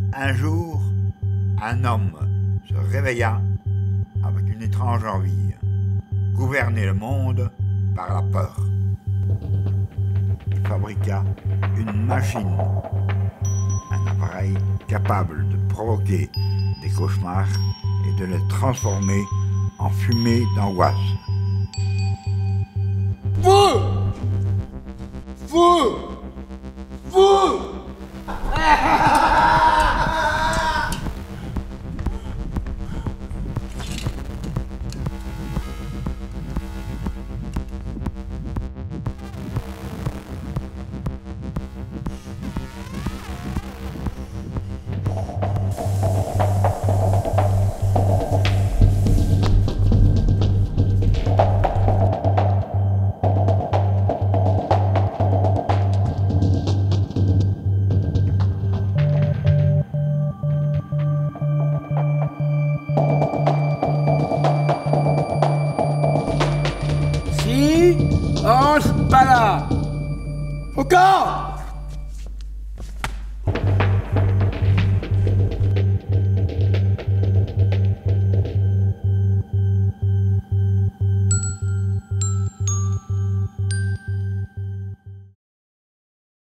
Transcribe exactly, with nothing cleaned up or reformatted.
Un jour, un homme se réveilla avec une étrange envie, gouverner le monde par la peur. Il fabriqua une machine, un appareil capable de provoquer des cauchemars et de les transformer en fumée d'angoisse. Feu! Feu! Feu! Si, Ange, pas là. Au camp!